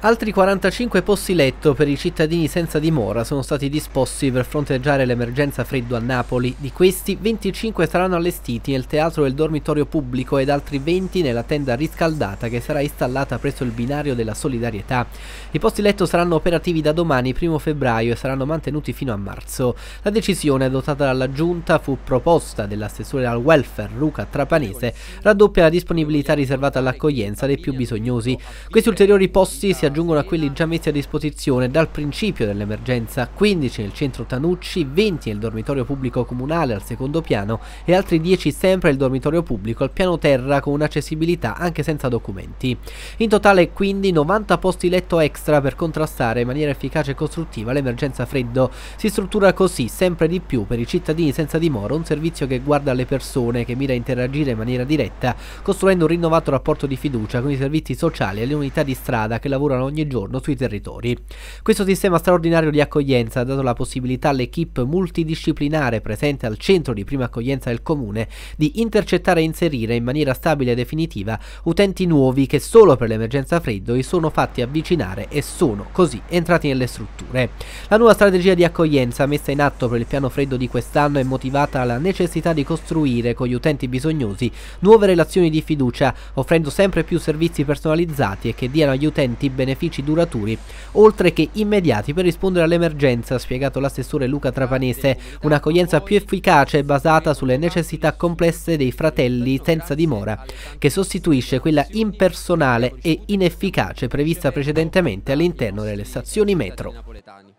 Altri 45 posti letto per i cittadini senza dimora sono stati disposti per fronteggiare l'emergenza freddo a Napoli. Di questi, 25 saranno allestiti nel teatro del dormitorio pubblico ed altri 20 nella tenda riscaldata che sarà installata presso il binario della solidarietà. I posti letto saranno operativi da domani, 1 febbraio, e saranno mantenuti fino a marzo. La decisione adottata dalla Giunta fu proposta dell'assessore al welfare Luca Trapanese, raddoppia la disponibilità riservata all'accoglienza dei più bisognosi. Questi ulteriori posti si aggiungono a quelli già messi a disposizione dal principio dell'emergenza: 15 nel centro Tanucci, 20 nel dormitorio pubblico comunale al secondo piano e altri 10 sempre nel dormitorio pubblico al piano terra con un'accessibilità anche senza documenti. In totale quindi 90 posti letto extra per contrastare in maniera efficace e costruttiva l'emergenza freddo. Si struttura così sempre di più per i cittadini senza dimora un servizio che guarda alle persone, che mira a interagire in maniera diretta, costruendo un rinnovato rapporto di fiducia con i servizi sociali e le unità di strada che lavorano ogni giorno sui territori. Questo sistema straordinario di accoglienza ha dato la possibilità all'equipe multidisciplinare presente al centro di prima accoglienza del comune di intercettare e inserire in maniera stabile e definitiva utenti nuovi che solo per l'emergenza freddo si sono fatti avvicinare e sono così entrati nelle strutture. La nuova strategia di accoglienza messa in atto per il piano freddo di quest'anno è motivata dalla necessità di costruire con gli utenti bisognosi nuove relazioni di fiducia, offrendo sempre più servizi personalizzati e che diano agli utenti benefici duraturi, oltre che immediati, per rispondere all'emergenza, ha spiegato l'assessore Luca Trapanese. Un'accoglienza più efficace basata sulle necessità complesse dei fratelli senza dimora, che sostituisce quella impersonale e inefficace prevista precedentemente all'interno delle stazioni metro.